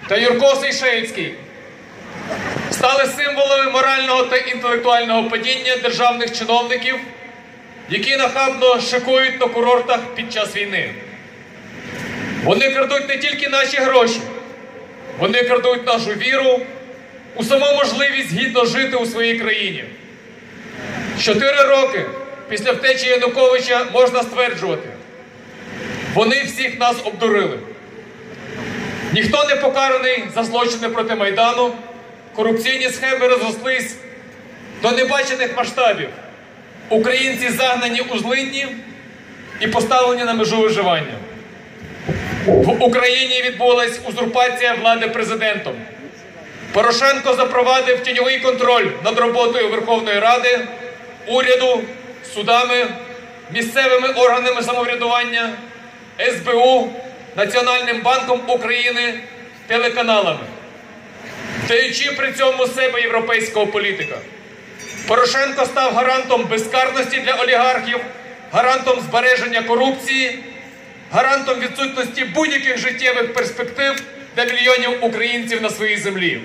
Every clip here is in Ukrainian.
та Юрко Сейшельський стали символами морального та інтелектуального падіння державних чиновників, які нахабно шикують на курортах під час війни. Вони крадуть не тільки наші гроші, вони крадуть нашу віру у саму можливість гідно жити у своїй країні. 4 роки після втечі Януковича можна стверджувати, вони всіх нас обдурили. Ніхто не покараний за злочини проти Майдану, корупційні схеми розрослись до небачених масштабів. Українці загнані у злидні і поставлені на межу виживання. В Україні відбулась узурпація влади президентом. Порошенко запровадив тіньовий контроль над роботою Верховної Ради, уряду, судами, місцевими органами самоврядування, СБУ, Національним банком України, телеканалами, вдаючи при цьому себе європейського політика. Порошенко став гарантом безкарності для олігархів, гарантом збереження корупції, гарантом відсутності будь-яких життєвих перспектив для мільйонів українців на своїй землі.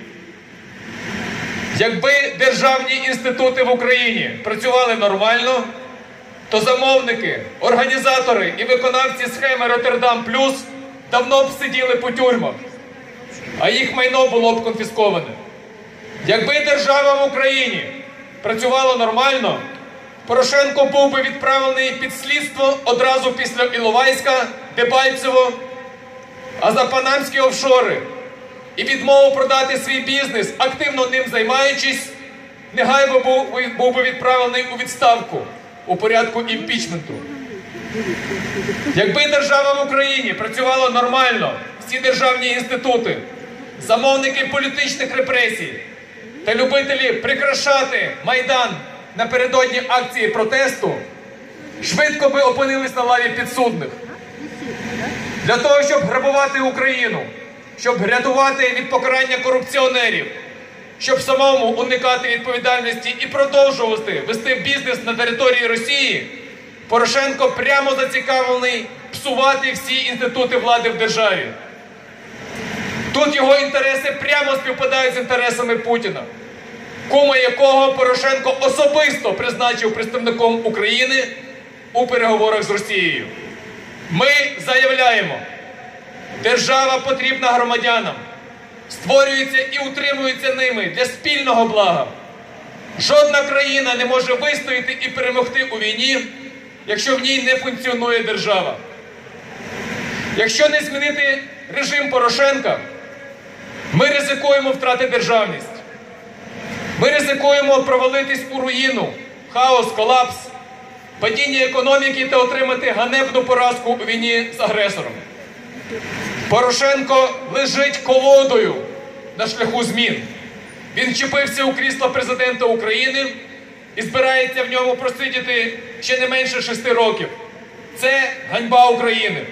Якби державні інститути в Україні працювали нормально, то замовники, організатори і виконавці схеми «Роттердам Плюс» давно б сиділи по тюрмах, а їх майно було б конфісковане. Якби держава в Україні працювала нормально, Порошенко був би відправлений під слідство одразу після Іловайська, Дебальцево, а за панамські офшори і відмову продати свій бізнес, активно ним займаючись, негайно був би відправлений у відставку у порядку імпічменту. Якби держава в Україні працювала нормально, всі державні інститути, замовники політичних репресій та любителі прикрашати Майдан напередодні акції протесту, швидко би опинились на лаві підсудних. Для того, щоб грабувати Україну, щоб рятувати від покарання корупціонерів, щоб самому уникати відповідальності і продовжувати вести бізнес на території Росії, Порошенко прямо зацікавлений псувати всі інститути влади в державі. Тут його інтереси прямо співпадають з інтересами Путіна, кума якого Порошенко особисто призначив представником України у переговорах з Росією. Ми заявляємо, держава потрібна громадянам, створюється і утримується ними для спільного блага. Жодна країна не може вистояти і перемогти у війні, якщо в ній не функціонує держава. Якщо не змінити режим Порошенка, ми ризикуємо втрати державність. Ми ризикуємо провалитись у руїну, хаос, колапс, падіння економіки та отримати ганебну поразку у війні з агресором. Порошенко лежить колодою на шляху змін. Він вчепився у крісло президента України і збирається в ньому просидіти ще не менше 6 років. Це ганьба України.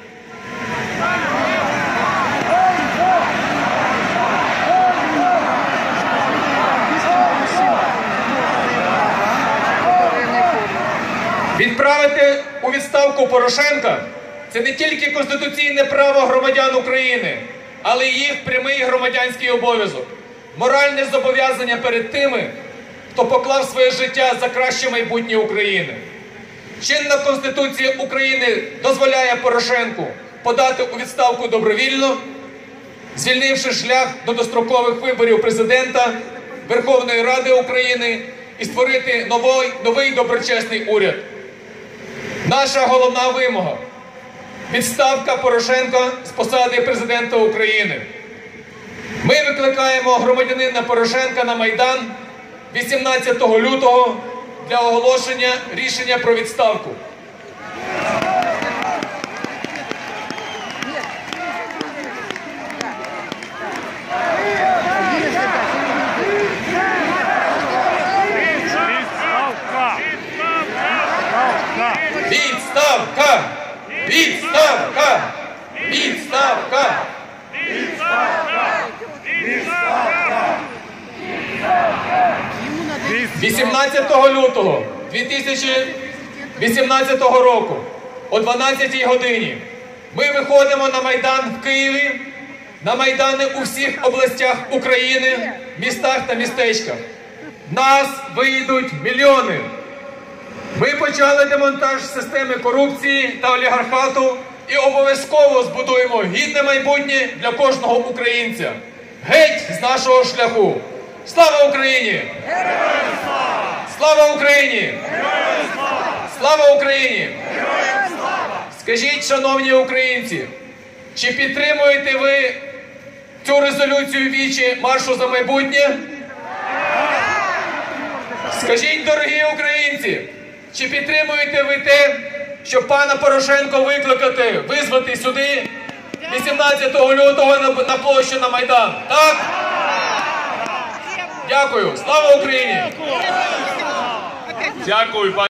Відправити у відставку Порошенка – це не тільки конституційне право громадян України, але й їх прямий громадянський обов'язок. Моральне зобов'язання перед тими, хто поклав своє життя за краще майбутнє України. Чинна Конституція України дозволяє Порошенку подати у відставку добровільно, звільнивши шлях до дострокових виборів президента, Верховної Ради України і створити новий доброчесний уряд. Наша головна вимога – відставка Порошенка з посади президента України. Ми викликаємо громадянина Порошенка на Майдан 18 лютого для оголошення рішення про відставку. Відставка! Відставка! Відставка! Відставка! Відставка! 18 лютого 2018 року о 12-й годині ми виходимо на Майдан в Києві на майдани у всіх областях України, містах та містечках. Нас вийдуть мільйони. Ми почали демонтаж системи корупції та олігархату і обов'язково збудуємо гідне майбутнє для кожного українця. Геть з нашого шляху! Слава Україні! Слава Україні! Слава Україні! Скажіть, шановні українці, чи підтримуєте ви цю резолюцію вічі Маршу за майбутнє? Скажіть, дорогі українці, чи підтримуєте ви те, щоб пана Порошенко викликати, визвати сюди 18 лютого на площу на Майдан? Так? Дякую. Слава Україні! Дякую, пане.